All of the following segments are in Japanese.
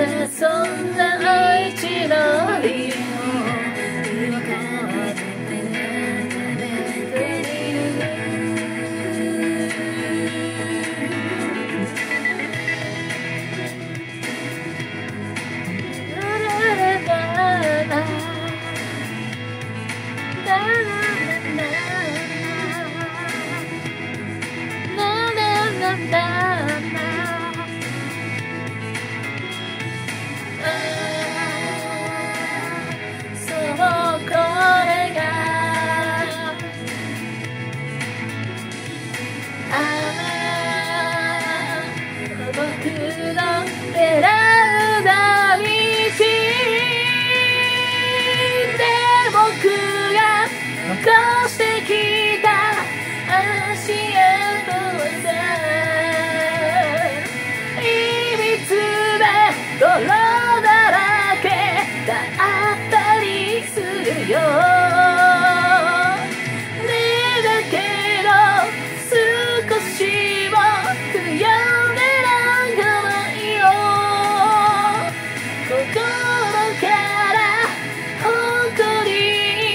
そんな愛知の理由今から残してきた足跡さいびつで泥だらけだったりするよねだけど少しも悔やんでなんかないよ心から誇り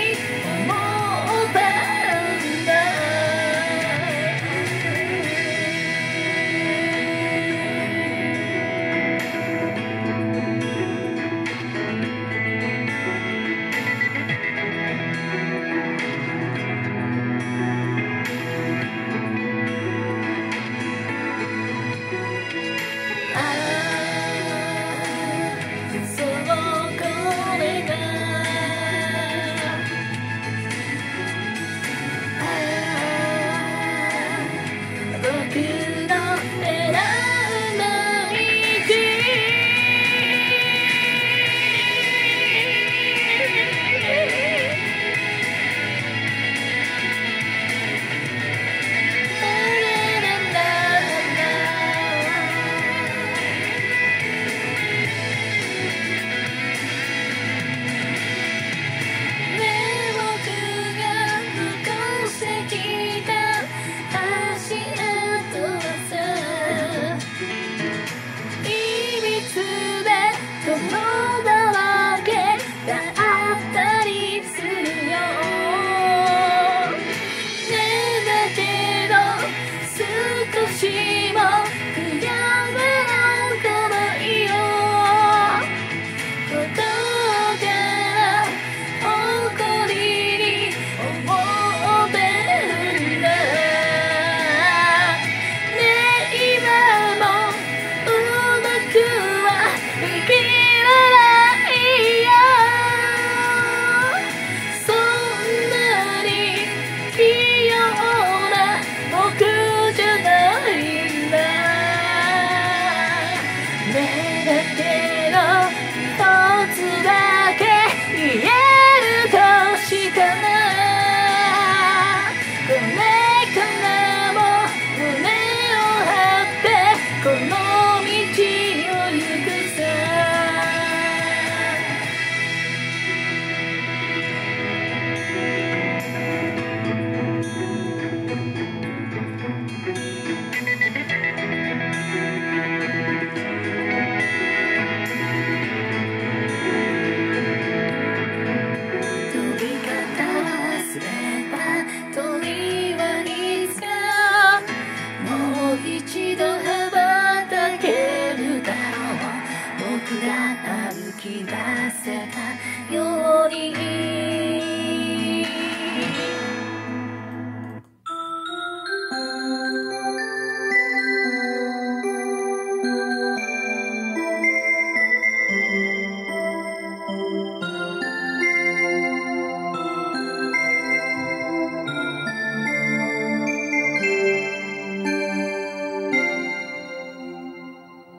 歩き出せたように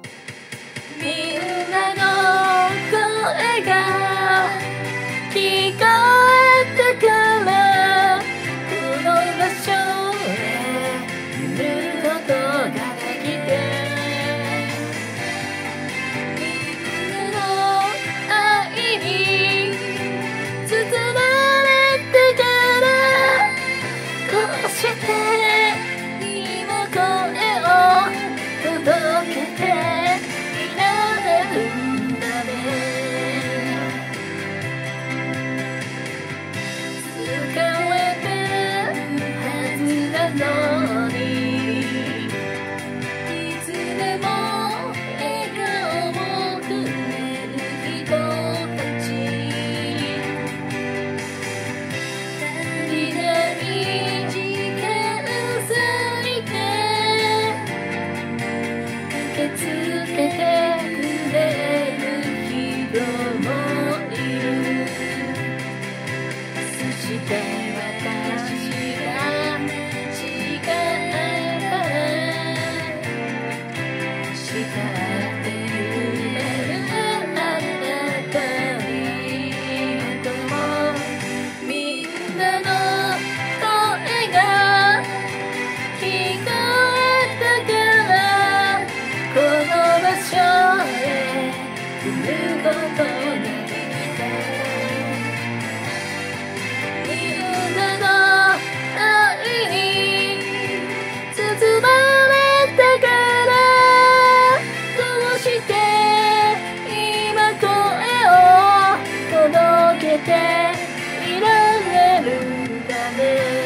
みんなの声が聞ることができてみんなの愛に包まれたからどうして今声を届けていられるんだね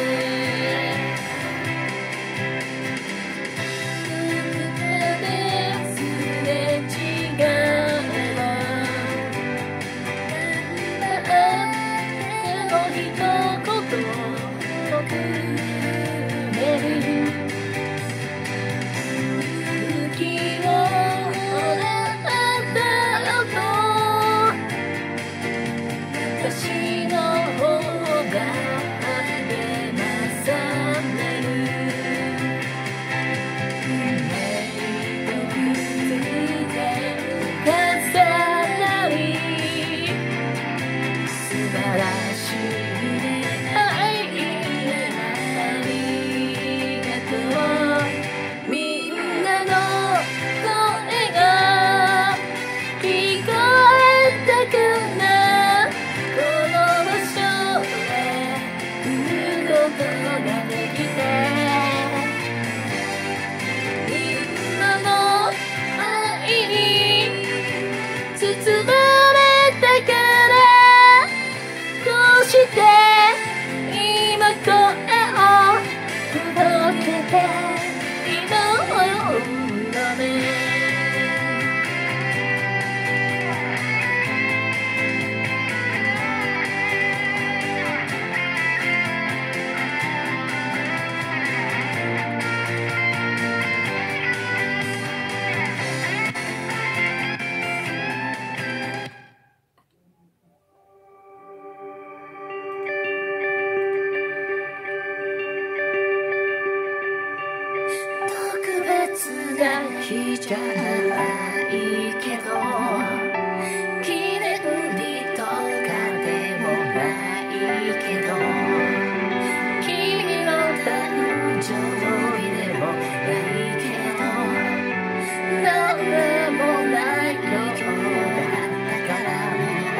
私の方が励まされる重なり素晴らしい出会いありがとうみんなの声が聞こえたかなこの場所へ来ることができてみんなの愛に包まれたからこうして今声を届けているんだね特別な日じゃないけど記念日とかでもないけど君の誕生日でもないけど何でもないことだったから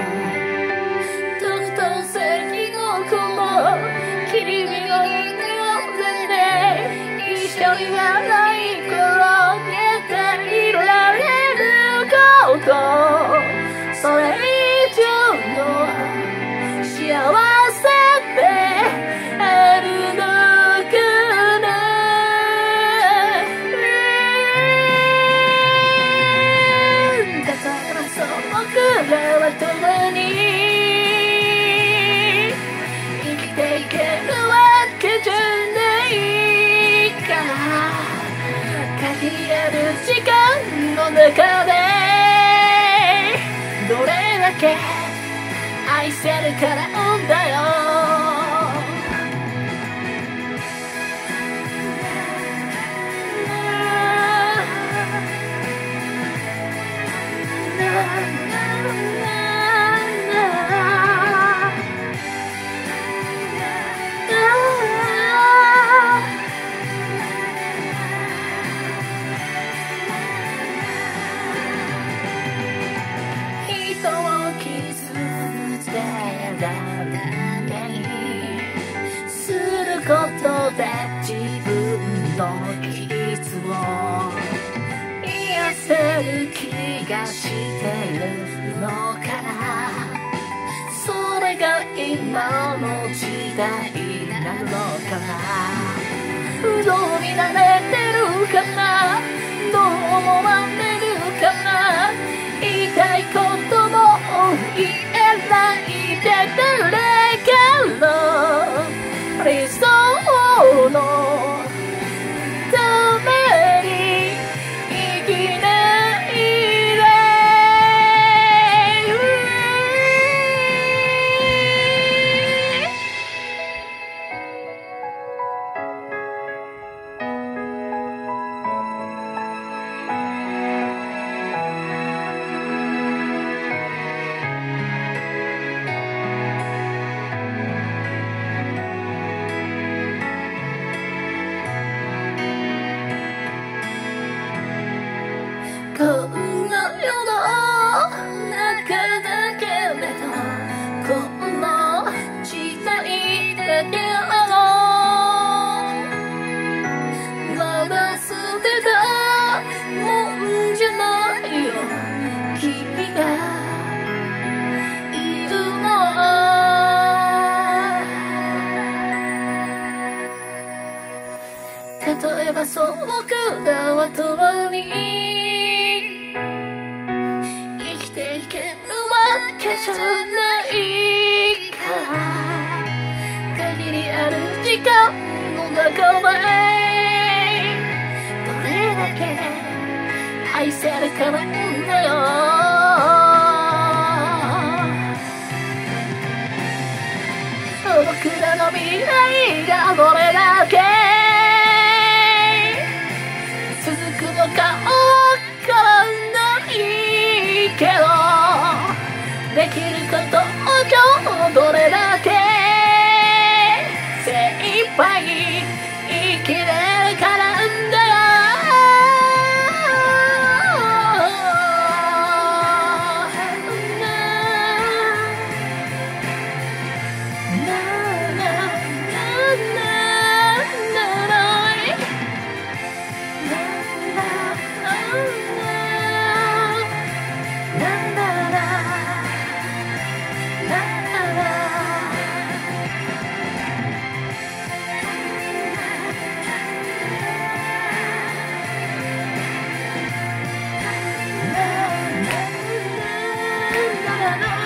特等席の子も君を呼んで一緒に笑い転げていられることそれ以上の幸せってあるのかなだからそう僕らは共に生きていけるわけじゃない限りある時間の中でどれだけ愛せるからんだよ人を傷つけられにすることで自分の傷を癒せる気がしてるのかなそれが今の時代なのかなどう見られてるかなどう思われるかな言いたいことも言えないで誰かの理想のために生きないでできるわけじゃないから限りある時間の中でどれだけ愛せるかなんだよ僕らの未来がどれだけ続くのかわからないけどできることをどれだけ精一杯生きれるかなんだよな